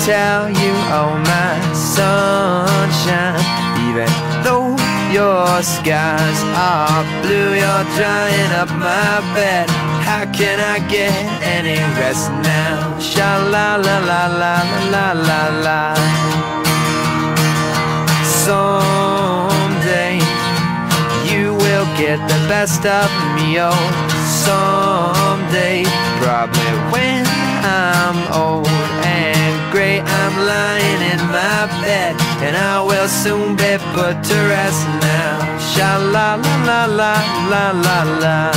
tell you, oh my sunshine, even though your skies are blue, you're drying up my bed. How can I get any rest now? Sha-la-la-la-la-la-la-la. Someday you will get the best of me, oh, someday. Probably when I'm old and gray, I'm lying in my bed, and I will soon be put to rest now. Sha-la-la-la-la-la-la-la.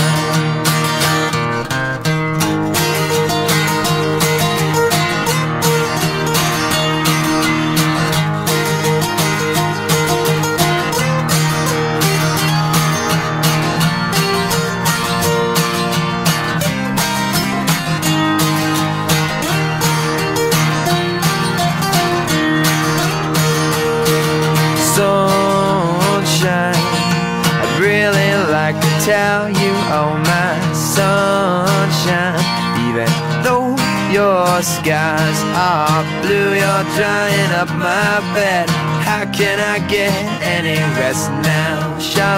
Sunshine, I'd really like to tell you, oh my sunshine, even though your skies are blue, you're drying up my bed. How can I get any rest now?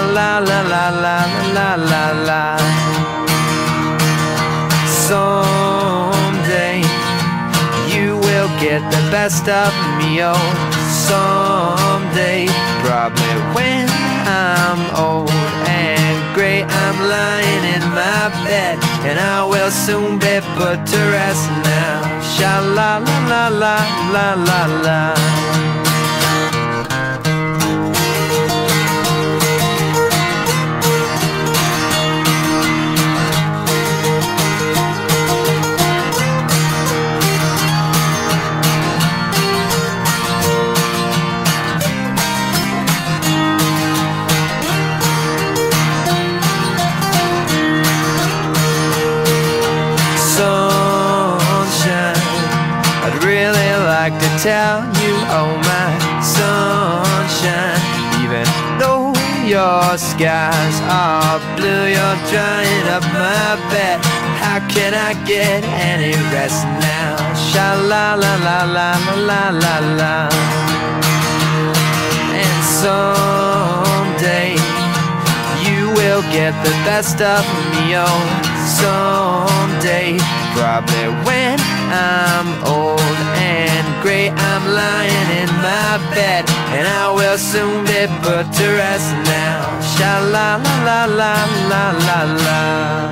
Sha-la-la-la-la-la-la-la. Someday you will get the best of me, oh, someday. Probably when I'm old and gray, I'm lying in my bed, and I will soon be put to rest now. Sha-la-la-la-la-la-la-la. I'd really like to tell you, oh my sunshine, even though your skies are blue, you're drying up my bed. How can I get any rest now? Sha-la-la-la-la-la-la-la. And someday you will get the best of me, oh, someday. Probably when I'm old and gray, I'm lying in my bed, and I will soon be put to rest now. Sha-la-la-la-la-la-la-la.